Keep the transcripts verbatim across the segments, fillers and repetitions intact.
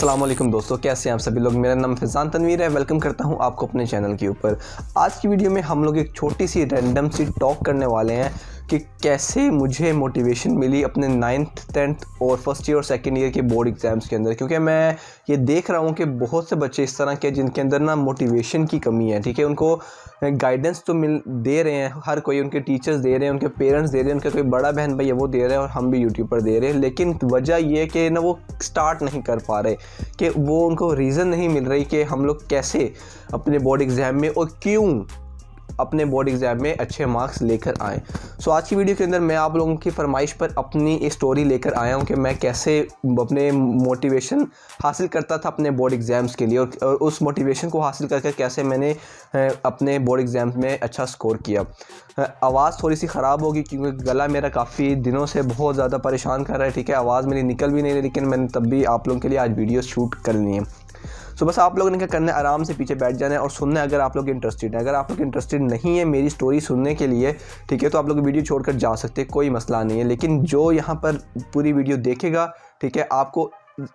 अस्सलाम वालेकुम दोस्तों, कैसे हैं आप सभी लोग। मेरा नाम फैज़ान तनवीर है। वेलकम करता हूं आपको अपने चैनल के ऊपर। आज की वीडियो में हम लोग एक छोटी सी रैंडम सी टॉक करने वाले हैं कि कैसे मुझे मोटिवेशन मिली अपने नाइन्थ टेंथ और फर्स्ट ईयर और सेकंड ईयर के बोर्ड एग्ज़ाम्स के अंदर, क्योंकि मैं ये देख रहा हूँ कि बहुत से बच्चे इस तरह के जिनके अंदर ना मोटिवेशन की कमी है। ठीक है, उनको गाइडेंस तो मिल दे रहे हैं, हर कोई, उनके टीचर्स दे रहे हैं, उनके पेरेंट्स दे रहे हैं, उनका कोई बड़ा बहन भाई है वो दे रहे हैं और हम भी यूट्यूब पर दे रहे हैं, लेकिन वजह ये कि ना वो स्टार्ट नहीं कर पा रहे, कि वो उनको रीज़न नहीं मिल रही कि हम लोग कैसे अपने बोर्ड एग्ज़ाम में और क्यों अपने बोर्ड एग्ज़ाम में अच्छे मार्क्स लेकर आएँ। सो आज की वीडियो के अंदर मैं आप लोगों की फरमाइश पर अपनी स्टोरी लेकर आया हूं कि मैं कैसे अपने मोटिवेशन हासिल करता था अपने बोर्ड एग्ज़ाम्स के लिए, और उस मोटिवेशन को हासिल करके कैसे मैंने अपने बोर्ड एग्ज़ाम्स में अच्छा स्कोर किया। आवाज़ थोड़ी सी ख़राब होगी क्योंकि गला मेरा काफ़ी दिनों से बहुत ज़्यादा परेशान कर रहा है। ठीक है, आवाज़ मेरी निकल भी नहीं रही, लेकिन मैंने तब भी आप लोगों के लिए आज वीडियो शूट करनी है। सो बस आप लोगों ने क्या करना है, आराम से पीछे बैठ जाना है और सुनना है अगर आप लोग इंटरेस्टेड हैं। अगर आप लोग इंटरेस्टेड नहीं है मेरी स्टोरी सुनने के लिए, ठीक है, तो आप लोग वीडियो छोड़कर जा सकते हैं, कोई मसला नहीं है। लेकिन जो यहाँ पर पूरी वीडियो देखेगा, ठीक है, आपको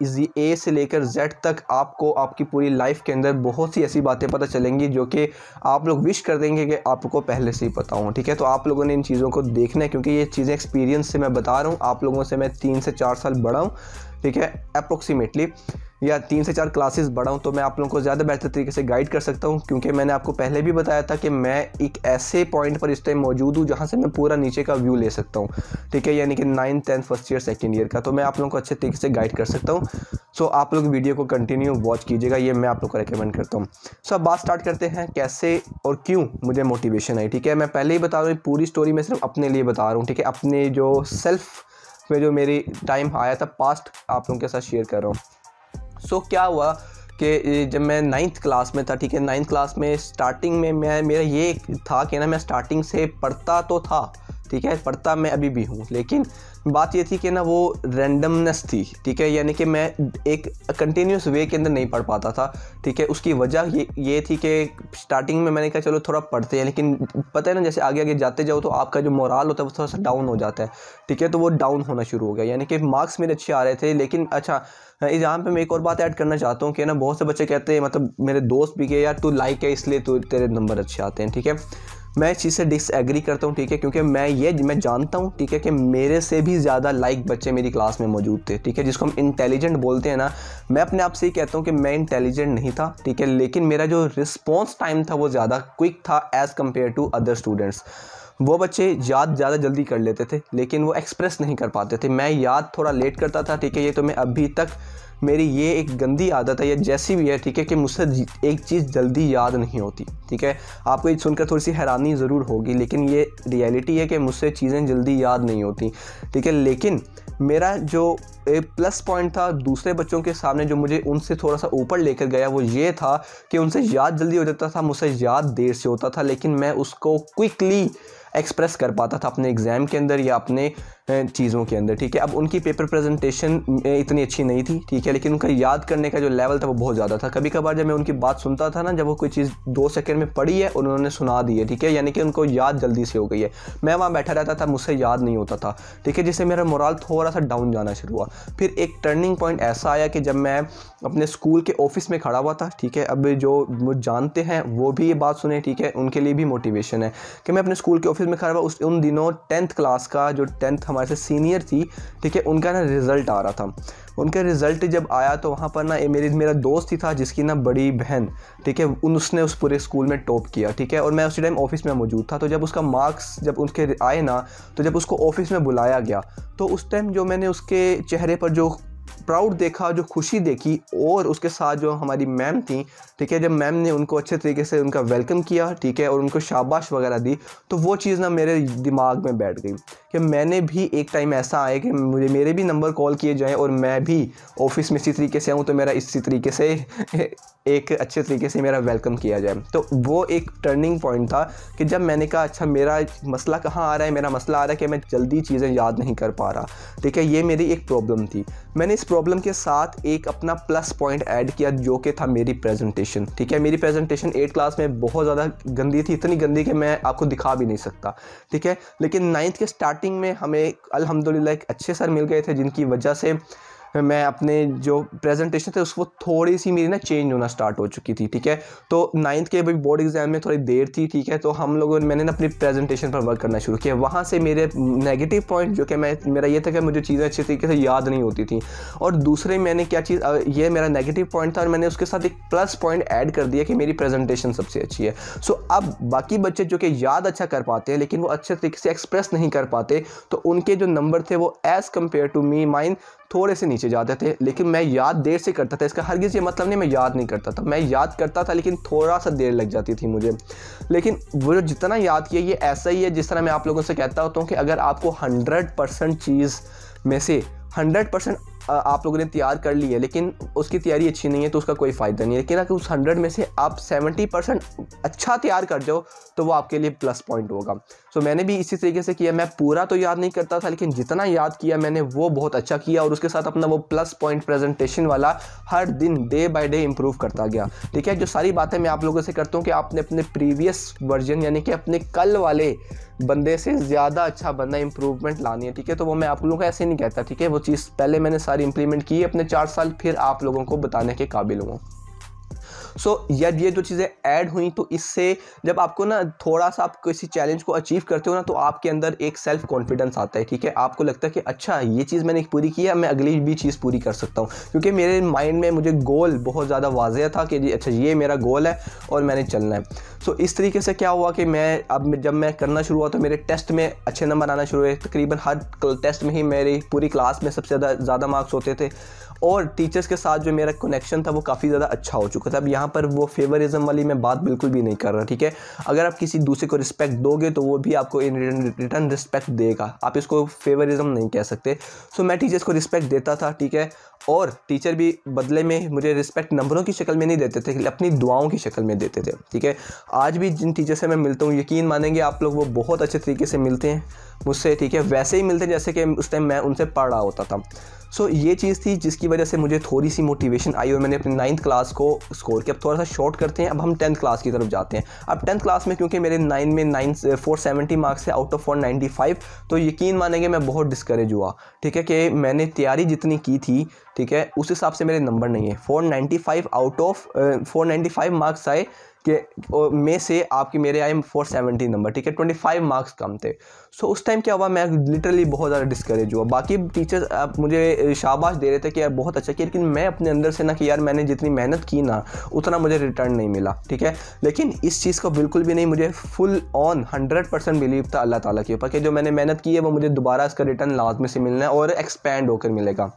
ए से लेकर जेड तक आपको आपकी पूरी लाइफ के अंदर बहुत सी ऐसी बातें पता चलेंगी जो कि आप लोग विश कर देंगे कि आपको पहले से ही पता हो। ठीक है, तो आप लोगों ने इन चीज़ों को देखना है क्योंकि ये चीज़ें एक्सपीरियंस से मैं बता रहा हूँ। आप लोगों से मैं तीन से चार साल बड़ा हूँ, ठीक है, अप्रोक्सीमेटली, या तीन से चार क्लासेस बड़ा हूँ, तो मैं आप लोगों को ज़्यादा बेहतर तरीके से गाइड कर सकता हूँ, क्योंकि मैंने आपको पहले भी बताया था कि मैं एक ऐसे पॉइंट पर इस टाइम मौजूद हूँ जहाँ से मैं पूरा नीचे का व्यू ले सकता हूँ। ठीक है, यानी कि ninth tenth first year second year का, तो मैं आप लोगों को अच्छे तरीके से गाइड कर सकता हूँ। सो आप लोग वीडियो को कंटिन्यू वॉच कीजिएगा, ये मैं आप लोग को रिकमेंड करता हूँ। सो अब बात स्टार्ट करते हैं कैसे और क्यों मुझे मोटिवेशन आई। ठीक है, मैं पहले ही बता रहा हूँ, पूरी स्टोरी मैं सिर्फ अपने लिए बता रहा हूँ। ठीक है, अपने जो सेल्फ में जो मेरी टाइम आया था पास्ट, आप लोगों के साथ शेयर कर रहा हूँ। सो so, क्या हुआ कि जब मैं नाइन्थ क्लास में था, ठीक है, नाइन्थ क्लास में स्टार्टिंग में मैं मेरा ये था कि ना मैं स्टार्टिंग से पढ़ता तो था, ठीक है, पढ़ता मैं अभी भी हूँ, लेकिन बात ये थी कि ना वो रैंडमनेस थी। ठीक है, यानी कि मैं एक कंटिन्यूस वे के अंदर नहीं पढ़ पाता था। ठीक है, उसकी वजह ये ये थी कि स्टार्टिंग में मैंने कहा चलो थोड़ा पढ़ते हैं, लेकिन पता है ना जैसे आगे आगे जाते जाओ तो आपका जो मोराल होता है वो थोड़ा सा डाउन हो जाता है। ठीक है, तो वो डाउन होना शुरू हो गया, यानी कि मार्क्स मेरे अच्छे आ रहे थे, लेकिन अच्छा यहाँ पे मैं एक और बात ऐड करना चाहता हूँ कि ना बहुत से बच्चे कहते हैं, मतलब मेरे दोस्त भी के यार तू लाइक है इसलिए तू तेरे नंबर अच्छे आते हैं। ठीक है, मैं इस चीज़ से डिसएग्री करता हूँ। ठीक है, क्योंकि मैं ये मैं जानता हूँ, ठीक है, कि मेरे से भी ज़्यादा लाइक बच्चे मेरी क्लास में मौजूद थे। ठीक है, जिसको हम इंटेलिजेंट बोलते हैं ना, मैं अपने आप से ही कहता हूँ कि मैं इंटेलिजेंट नहीं था। ठीक है, लेकिन मेरा जो रिस्पॉन्स टाइम था वो ज़्यादा क्विक था as compare to other students. वो बच्चे याद ज़्यादा जल्दी कर लेते थे, लेकिन वो एक्सप्रेस नहीं कर पाते थे। मैं याद थोड़ा लेट करता था। ठीक है, ये तो मैं अभी तक, मेरी ये एक गंदी आदत है, ये जैसी भी है, ठीक है, कि मुझसे एक चीज़ जल्दी याद नहीं होती। ठीक है, आपको ये सुनकर थोड़ी सी हैरानी ज़रूर होगी, लेकिन ये रियलिटी है कि मुझसे चीज़ें जल्दी याद नहीं होती। ठीक है, लेकिन मेरा जो एक प्लस पॉइंट था दूसरे बच्चों के सामने, जो मुझे उनसे थोड़ा सा ऊपर लेकर गया, वो ये था कि उनसे याद जल्दी हो जाता था, मुझसे याद देर से होता था, लेकिन मैं उसको क्विकली एक्सप्रेस कर पाता था अपने एग्ज़ाम के अंदर या अपने चीज़ों के अंदर। ठीक है, अब उनकी पेपर प्रेजेंटेशन इतनी अच्छी नहीं थी, ठीक है, लेकिन उनका याद करने का जो लेवल था वो बहुत ज़्यादा था। कभी कभार जब मैं उनकी बात सुनता था ना, जब वो कोई चीज़ दो सेकंड में पढ़ी है और उन्होंने सुना दी है, ठीक है, यानी कि उनको याद जल्दी से हो गई है, मैं वहाँ बैठा रहता था, मुझसे याद नहीं होता था। ठीक है, जिससे मेरा मोराल थोड़ा सा डाउन जाना शुरू हुआ। फिर एक टर्निंग पॉइंट ऐसा आया कि जब मैं अपने स्कूल के ऑफिस में खड़ा हुआ था, ठीक है, अब जो मुझे जानते हैं वो भी ये बात सुने, ठीक है, उनके लिए भी मोटिवेशन है कि मैं अपने स्कूल के ऑफिस में खड़ा हुआ। उस उन दिनों टेंथ क्लास का जो टेंथ हमारे से सीनियर थी, ठीक है, उनका ना रिज़ल्ट आ रहा था। उनका रिज़ल्ट जब आया तो वहाँ पर ना मेरी मेरा दोस्त ही था जिसकी ना बड़ी बहन, ठीक है, उन उसने उस पूरे स्कूल में टॉप किया। ठीक है, और मैं उसी टाइम ऑफिस में मौजूद था, तो जब उसका मार्क्स जब उसके आए ना, तो जब उसको ऑफिस में बुलाया गया, तो उस टाइम जो मैंने उसके चेहरे पर जो प्राउड देखा, जो खुशी देखी, और उसके साथ जो हमारी मैम थी, ठीक है, जब मैम ने उनको अच्छे तरीके से उनका वेलकम किया, ठीक है, और उनको शाबाश वगैरह दी, तो वो चीज़ ना मेरे दिमाग में बैठ गई कि मैंने भी एक टाइम ऐसा आए कि मुझे मेरे भी नंबर कॉल किए जाएं और मैं भी ऑफिस में इसी तरीके से आऊँ, तो मेरा इसी तरीके से एक अच्छे तरीके से मेरा वेलकम किया जाए। तो वो एक टर्निंग पॉइंट था कि जब मैंने कहा अच्छा मेरा मसला कहाँ आ रहा है, मेरा मसला आ रहा है कि मैं जल्दी चीज़ें याद नहीं कर पा रहा। ठीक है, ये मेरी एक प्रॉब्लम थी। मैंने इस प्रॉब्लम के साथ एक अपना प्लस पॉइंट ऐड किया जो कि था मेरी प्रेजेंटेशन। ठीक है, मेरी प्रेजेंटेशन एट क्लास में बहुत ज़्यादा गंदी थी, इतनी गंदी कि मैं आपको दिखा भी नहीं सकता। ठीक है, लेकिन नाइन्थ के स्टार्टिंग में हमें अल्हम्दुलिल्लाह एक अच्छे सर मिल गए थे जिनकी वजह से मैं अपने जो प्रेजेंटेशन थे उसको थोड़ी सी मेरी ना चेंज होना स्टार्ट हो चुकी थी, ठीक है। तो नाइन्थ के भाई बोर्ड एग्जाम में थोड़ी देर थी, ठीक है। तो हम लोगों ने मैंने ना अपनी प्रेजेंटेशन पर वर्क करना शुरू किया। वहाँ से मेरे नेगेटिव पॉइंट जो कि मैं मेरा ये था कि मुझे चीज़ें अच्छी तरीके से याद नहीं होती थी, और दूसरे मैंने क्या चीज़, ये मेरा नेगेटिव पॉइंट था और मैंने उसके साथ एक प्लस पॉइंट ऐड कर दिया कि मेरी प्रेजेंटेशन सबसे अच्छी है। सो अब बाकी बच्चे जो कि याद अच्छा कर पाते हैं लेकिन वो अच्छे तरीके से एक्सप्रेस नहीं कर पाते, तो उनके जो नंबर थे वो as compare to me mine थोड़े से नीचे जाते थे। लेकिन मैं याद देर से करता था, इसका हरगिज़ ये मतलब नहीं मैं याद नहीं करता था, मैं याद करता था लेकिन थोड़ा सा देर लग जाती थी मुझे। लेकिन वो जो जितना याद किया ये ऐसा ही है जिस तरह मैं आप लोगों से कहता होता हूँ कि अगर आपको हंड्रेड परसेंट चीज़ में से हंड्रेड परसेंट आप लोगों ने तैयार कर ली है लेकिन उसकी तैयारी अच्छी नहीं है तो उसका कोई फ़ायदा नहीं है। लेकिन अगर उस हंड्रेड में से आप सेवेंटी परसेंट अच्छा तैयार कर जाओ तो वो आपके लिए प्लस पॉइंट होगा। सो मैंने भी इसी तरीके से किया, मैं पूरा तो याद नहीं करता था लेकिन जितना याद किया मैंने वो बहुत अच्छा किया, और उसके साथ अपना वो प्लस पॉइंट प्रेजेंटेशन वाला हर दिन डे बाय डे इंप्रूव करता गया, ठीक है। जो सारी बातें मैं आप लोगों से करता हूँ कि आपने अपने प्रीवियस वर्जन यानी कि अपने कल वाले बंदे से ज़्यादा अच्छा बंदा इंप्रूवमेंट लानी है, ठीक है। तो वो मैं आप लोगों को ऐसे नहीं कहता, ठीक है। वो चीज़ पहले मैंने सारी इंप्लीमेंट की अपने चार साल, फिर आप लोगों को बताने के काबिल हूँ। सो so, यार ये जो चीज़ें ऐड हुई तो इससे जब आपको ना थोड़ा सा आप किसी चैलेंज को अचीव करते हो ना तो आपके अंदर एक सेल्फ कॉन्फिडेंस आता है, ठीक है। आपको लगता है कि अच्छा ये चीज़ मैंने पूरी की है, मैं अगली भी चीज़ पूरी कर सकता हूँ, क्योंकि मेरे माइंड में मुझे गोल बहुत ज़्यादा वाज़ेह था कि अच्छा ये मेरा गोल है और मैंने चलना है। सो so, इस तरीके से क्या हुआ कि मैं अब जब मैं करना शुरू हुआ तो मेरे टेस्ट में अच्छे नंबर आना शुरू हुए। तकरीबन हर टेस्ट में ही मेरी पूरी क्लास में सबसे ज़्यादा ज़्यादा मार्क्स होते थे, और टीचर्स के साथ जो मेरा कनेक्शन था वो काफ़ी ज़्यादा अच्छा हो चुका था। अब यहाँ पर वो फेवरिज्म वाली मैं बात बिल्कुल भी नहीं कर रहा, ठीक है। अगर आप किसी दूसरे को रिस्पेक्ट दोगे तो वो भी आपको इन रिटर्न रिस्पेक्ट देगा, आप इसको फेवरिज्म नहीं कह सकते। सो मैं टीचर्स को रिस्पेक्ट देता था, ठीक है, और टीचर भी बदले में मुझे रिस्पेक्ट नंबरों की शक्ल में नहीं देते थे, अपनी दुआओं की शक्ल में देते थे, ठीक है। आज भी जिन टीचर से मैं मिलता हूँ यकीन मानेंगे आप लोग वो बहुत अच्छे तरीके से मिलते हैं मुझसे, ठीक है, वैसे ही मिलते हैं जैसे कि उस टाइम मैं उनसे पढ़ रहा होता था। सो so, ये चीज़ थी जिसकी वजह से मुझे थोड़ी सी मोटिवेशन आई और मैंने अपनी नाइन्थ क्लास को स्कोर किया। अब थोड़ा सा शॉर्ट करते हैं, अब हम टेंथ क्लास की तरफ जाते हैं। अब टेंथ क्लास में क्योंकि मेरे नाइन में नाइन फोर सेवेंटी मार्क्स है out of four ninety five, तो यकीन मानेंगे मैं बहुत डिस्करेज हुआ, ठीक है, कि मैंने तैयारी जितनी की थी, ठीक है, उस हिसाब से मेरे नंबर नहीं है। Four ninety five out of four ninety five marks आए कि में से आपके मेरे आए फोर सेवेंटी नंबर, ठीक है, ट्वेंटी फाइव मार्क्स कम थे। सो so, उस टाइम क्या हुआ, मैं लिटरली बहुत ज़्यादा डिस्करेज हुआ। बाकी टीचर्स आप मुझे शाबाश दे रहे थे कि यार बहुत अच्छा किया, लेकिन मैं अपने अंदर से ना कि यार मैंने जितनी मेहनत की ना उतना मुझे रिटर्न नहीं मिला, ठीक है। लेकिन इस चीज़ को बिल्कुल भी नहीं, मुझे full on hundred percent believe था अल्लाह ताला के ऊपर कि जो मैंने मेहनत की है वो मुझे दोबारा इसका रिटर्न लाजमी से मिलना है और एक्सपैंड होकर मिलेगा।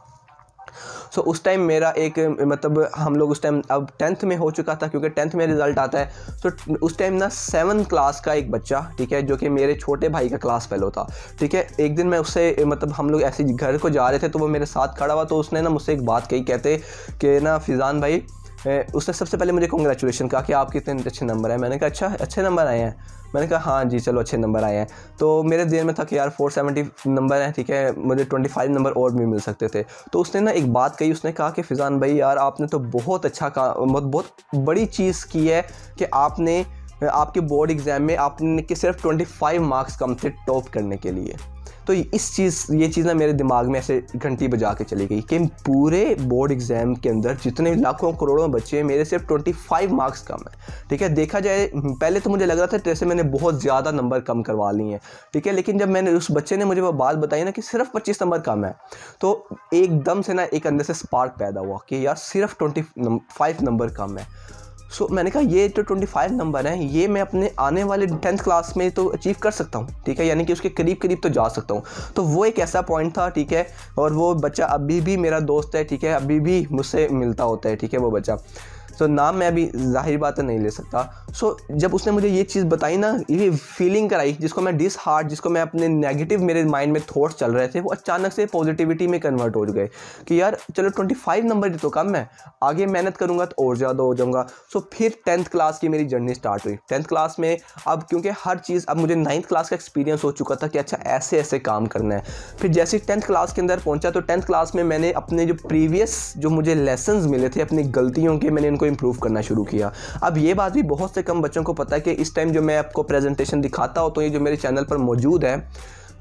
सो so, उस टाइम मेरा एक मतलब हम लोग उस टाइम अब टेंथ में हो चुका था, क्योंकि टेंथ में रिज़ल्ट आता है। सो so, उस टाइम ना सेवन क्लास का एक बच्चा, ठीक है, जो कि मेरे छोटे भाई का क्लास फेलो था, ठीक है, एक दिन मैं उससे मतलब हम लोग ऐसे घर को जा रहे थे तो वो मेरे साथ खड़ा हुआ, तो उसने ना मुझसे एक बात कही, कहते कि ना फिज़ान भाई, उसने सबसे पहले मुझे कांग्रेचुलेशन कहा कि आपके इतने अच्छे नंबर हैं। मैंने कहा अच्छा अच्छे नंबर आए हैं, मैंने कहा हाँ जी चलो अच्छे नंबर आए हैं। तो मेरे दिल में था कि यार फोर सेवेंटी नंबर हैं, ठीक है, मुझे ट्वेंटी फाइव नंबर और भी मिल सकते थे। तो उसने ना एक बात कही, उसने कहा कि फिज़ान भाई यार आपने तो बहुत अच्छा काम, बहुत बड़ी चीज़ की है कि आपने आपके बोर्ड एग्ज़ाम में आपने कि सिर्फ ट्वेंटी फाइव मार्क्स कम थे टॉप करने के लिए। तो इस चीज़ ये चीज़ ना मेरे दिमाग में ऐसे घंटी बजा के चली गई कि पूरे बोर्ड एग्ज़ाम के अंदर जितने लाखों करोड़ों बच्चे हैं मेरे सिर्फ ट्वेंटी फाइव मार्क्स कम है, ठीक है। देखा जाए पहले तो मुझे लग रहा था जैसे मैंने बहुत ज़्यादा नंबर कम करवा लिए हैं, ठीक है, लेकिन जब मैंने उस बच्चे ने मुझे वो बात बताई ना कि सिर्फ पच्चीस नंबर कम है, तो एकदम से ना एक अंदर से स्पार्क पैदा हुआ कि यार सिर्फ ट्वेंटी फाइव नंबर कम है। सो so, मैंने कहा ये जो ट्वेंटी फाइव नंबर हैं ये मैं अपने आने वाले टेंथ क्लास में तो अचीव कर सकता हूँ, ठीक है, यानी कि उसके करीब करीब तो जा सकता हूँ। तो वो एक ऐसा पॉइंट था, ठीक है, और वो बच्चा अभी भी मेरा दोस्त है, ठीक है, अभी भी मुझसे मिलता होता है, ठीक है, वो बच्चा। सो so, नाम मैं अभी जाहिर बात है नहीं ले सकता। सो so, जब उसने मुझे ये चीज़ बताई ना, ये फीलिंग कराई जिसको मैं डिस हार्ट, जिसको मैं अपने नेगेटिव मेरे माइंड में थॉट्स चल रहे थे, वो अचानक से पॉजिटिविटी में कन्वर्ट हो गए कि यार चलो ट्वेंटी फाइव नंबर तो कम है, आगे मेहनत करूँगा तो और ज़्यादा हो जाऊँगा। सो so, फिर टेंथ क्लास की मेरी जर्नी स्टार्ट हुई। टेंथ क्लास में अब क्योंकि हर चीज़, अब मुझे नाइन्थ क्लास का एक्सपीरियंस हो चुका था कि अच्छा ऐसे ऐसे काम करना है। फिर जैसे टेंथ क्लास के अंदर पहुँचा तो टेंथ क्लास में मैंने अपने जो प्रीवियस जो मुझे लेसन्स मिले थे अपनी गलतियों के, मैंने इनको इम्प्रूव करना शुरू किया। अब ये बात भी बहुत से कम बच्चों को पता है कि इस टाइम जो मैं आपको प्रेजेंटेशन दिखाता हूँ तो ये जो मेरे चैनल पर मौजूद है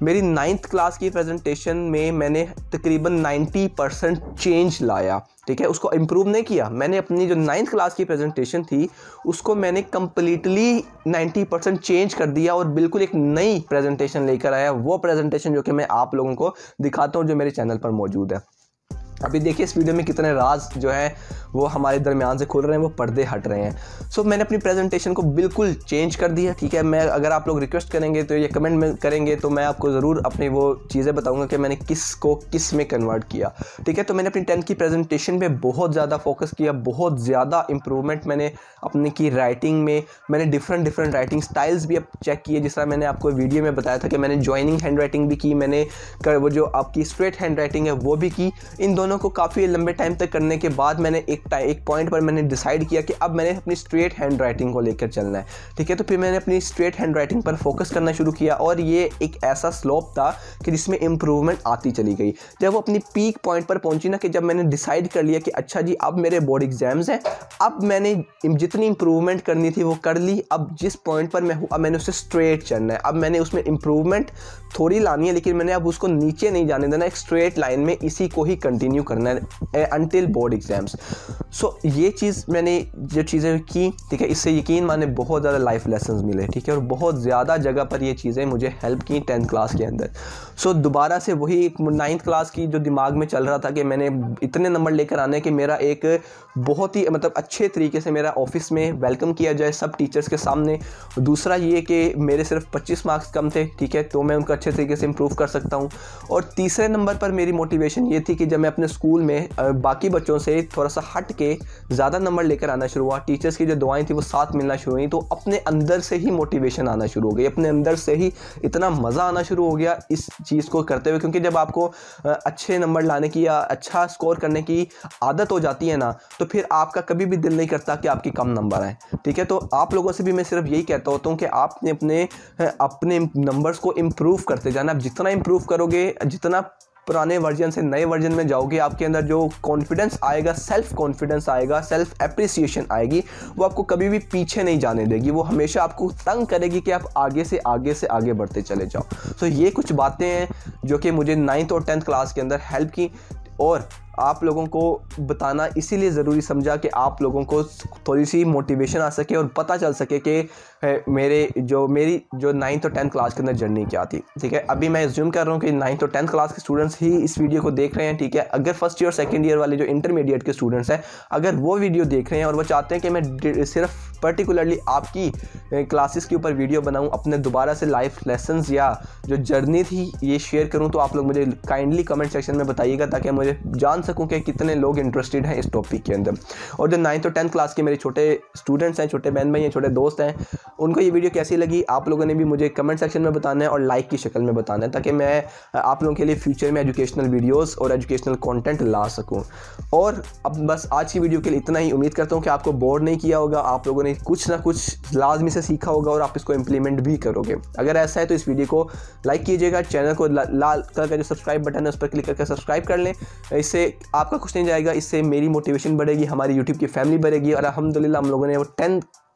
मेरी नाइन्थ क्लास की प्रेजेंटेशन में मैंने तकरीबन नाइन्टी परसेंट चेंज लाया, ठीक है, उसको इम्प्रूव नहीं किया। मैंने अपनी जो नाइन्थ क्लास की प्रेजेंटेशन थी उसको मैंने कम्प्लीटली नाइन्टी परसेंट चेंज कर दिया और बिल्कुल एक नई प्रेजेंटेशन लेकर आया। वो प्रेजेंटेशन जो कि मैं आप लोगों को दिखाता हूँ जो मेरे चैनल पर मौजूद है। अभी देखिए इस वीडियो में कितने राज जो है वो हमारे दरमियान से खुल रहे हैं, वो पर्दे हट रहे हैं। सो so, मैंने अपनी प्रेजेंटेशन को बिल्कुल चेंज कर दिया, ठीक है। मैं अगर आप लोग रिक्वेस्ट करेंगे तो ये कमेंट में करेंगे तो मैं आपको ज़रूर अपनी वो चीज़ें बताऊंगा कि मैंने किस को किस में कन्वर्ट किया, ठीक है। तो मैंने अपनी टेंथ की प्रेजेंटेशन पे बहुत ज़्यादा फोकस किया, बहुत ज़्यादा इंप्रूवमेंट मैंने अपनी की राइटिंग में। मैंने डिफरेंट डिफरेंट राइटिंग स्टाइल्स भी अब चेक किए, जिस तरह मैंने आपको वीडियो में बताया था कि मैंने जॉइनिंग हैंड राइटिंग भी की, मैंने वो जो आपकी स्ट्रेट हैंड राइटिंग है वो भी की। इन दोनों को काफ़ी लंबे टाइम तक करने के बाद मैंने एक एक पॉइंट पर मैंने डिसाइड किया कि अब मैंने अपनी स्ट्रेट हैंड राइटिंग को लेकर चलना है, ठीक है। तो फिर मैंने अपनी स्ट्रेट हैंड राइटिंग पर फोकस करना शुरू किया और ये एक ऐसा स्लोप था कि जिसमें इंप्रूवमेंट आती चली गई। जब वो अपनी पीक पॉइंट पर पहुंची ना, कि जब मैंने डिसाइड कर लिया कि अच्छा जी अब मेरे बोर्ड एग्जाम्स हैं, अब मैंने जितनी इंप्रूवमेंट करनी थी वो कर ली। अब जिस पॉइंट पर मैं हूँ अब मैंने उससे स्ट्रेट चलना है, अब मैंने उसमें इंप्रूवमेंट थोड़ी लानी है, लेकिन मैंने अब उसको नीचे नहीं जाने देना, एक स्ट्रेट लाइन में इसी को ही कंटिन्यू करना है अनटिल बोर्ड एग्जाम्स। सो ये चीज़ मैंने जो चीज़ें की, ठीक है, इससे यकीन माने बहुत ज़्यादा लाइफ लेसन्स मिले, ठीक है, और बहुत ज़्यादा जगह पर ये चीज़ें मुझे हेल्प की टेंथ क्लास के अंदर। सो so, दोबारा से वही नाइन्थ क्लास की जो दिमाग में चल रहा था कि मैंने इतने नंबर लेकर आने कि मेरा एक बहुत ही मतलब अच्छे तरीके से मेरा ऑफिस में वेलकम किया जाए सब टीचर्स के सामने। दूसरा ये कि मेरे सिर्फ पच्चीस मार्क्स कम थे, ठीक है, तो मैं उनका अच्छे तरीके से इम्प्रूव कर सकता हूँ। और तीसरे नंबर पर मेरी मोटिवेशन ये थी कि जब मैं अपने स्कूल में बाकी बच्चों से थोड़ा सा हट के ज़्यादा नंबर लेकर आना शुरू हुआ, टीचर्स की जो दुआएं थी वो साथ मिलना शुरू हुई, तो अपने अंदर से ही मोटिवेशन आना शुरू हो गई, अपने अंदर से ही इतना मज़ा आना शुरू हो गया इस चीज़ को करते हुए। क्योंकि जब आपको अच्छे नंबर लाने की या अच्छा स्कोर करने की आदत हो जाती है ना, तो फिर आपका कभी भी दिल नहीं करता कि आपकी कम नंबर आए, ठीक है। तो आप लोगों से भी मैं सिर्फ यही कहता होता हूँ कि आपने अपने अपने नंबर्स को इम्प्रूव करते जाना। आप जितना इम्प्रूव करोगे, जितना पुराने वर्जन से नए वर्जन में जाओगे, आपके अंदर जो कॉन्फिडेंस आएगा, सेल्फ कॉन्फिडेंस आएगा, सेल्फ एप्रिसिएशन आएगी, वो आपको कभी भी पीछे नहीं जाने देगी, वो हमेशा आपको तंग करेगी कि आप आगे से आगे से आगे बढ़ते चले जाओ। तो ये कुछ बातें हैं जो कि मुझे नाइन्थ और टेंथ क्लास के अंदर हेल्प की, और आप लोगों को बताना इसीलिए ज़रूरी समझा कि आप लोगों को थोड़ी सी मोटिवेशन आ सके और पता चल सके कि मेरे जो मेरी जो नाइन्थ और टेंथ क्लास के अंदर जर्नी क्या थी, ठीक है। अभी मैं एज्यूम कर रहा हूँ कि नाइन्थ और टेंथ क्लास के स्टूडेंट्स ही इस वीडियो को देख रहे हैं, ठीक है। अगर फर्स्ट ईयर सेकंड ईयर वाले जो इंटरमीडिएट के स्टूडेंट्स हैं, अगर वो वीडियो देख रहे हैं और वो चाहते हैं कि मैं सिर्फ पर्टिकुलरली आपकी क्लासेस के ऊपर वीडियो बनाऊं, अपने दोबारा से लाइफ लेसन्स या जो जर्नी थी ये शेयर करूं, तो आप लोग मुझे काइंडली कमेंट सेक्शन में बताइएगा ताकि मुझे जान सकूं कि कितने लोग इंटरेस्टेड हैं इस टॉपिक के अंदर। और जो नाइन्थ और टेंथ क्लास के मेरे छोटे स्टूडेंट्स हैं, छोटे बहन भाई हैं, छोटे दोस्त हैं, उनको ये वीडियो कैसी लगी आप लोगों ने भी मुझे कमेंट सेक्शन में बताना है और लाइक की शक्ल में बताना है, ताकि मैं आप लोगों के लिए फ्यूचर में एजुकेशनल वीडियोज़ और एजुकेशनल कॉन्टेंट ला सकूँ। और अब बस आज की वीडियो के लिए इतना ही। उम्मीद करता हूँ कि आपको बोर नहीं किया होगा, आप लोगों ने कुछ ना कुछ लाजमी से सीखा होगा और आप इसको इम्प्लीमेंट भी करोगे। अगर ऐसा है तो इस वीडियो को लाइक कीजिएगा, चैनल को ला, लाल कलर का जो सब्सक्राइब बटन है उस पर क्लिक करके सब्सक्राइब कर लें। इससे आपका कुछ नहीं जाएगा, इससे मेरी मोटिवेशन बढ़ेगी, हमारी यूट्यूब की फैमिली बढ़ेगी। और अल्हम्दुलिल्लाह हम लोगों ने वो टेन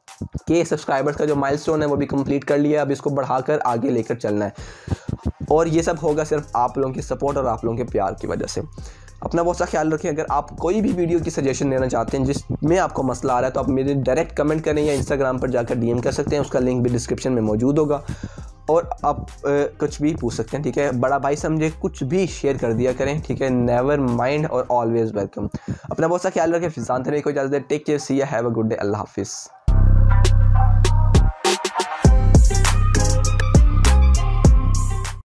के सब्सक्राइबर्स का जो माइलस्टोन है वो भी कंप्लीट कर लिया। अब इसको बढ़ाकर आगे लेकर चलना है, और ये सब होगा सिर्फ आप लोगों की सपोर्ट और आप लोगों के प्यार की वजह से। अपना बहुत सा ख्याल रखें। अगर आप कोई भी वीडियो की सजेशन देना चाहते हैं जिसमें आपको मसला आ रहा है, तो आप मेरे डायरेक्ट कमेंट करें या इंस्टाग्राम पर जाकर डीएम कर सकते हैं, उसका लिंक भी डिस्क्रिप्शन में मौजूद होगा। और आप आ, कुछ भी पूछ सकते हैं, ठीक है। बड़ा भाई समझे कुछ भी शेयर कर दिया करें, ठीक है। नेवर माइंड और ऑलवेज वेलकम। अपना बहुत सा ख्याल रखें। फिजान तनवीर को इजाज़त दें। Take care, see ya, have a good day. अल्लाह हाफिज़।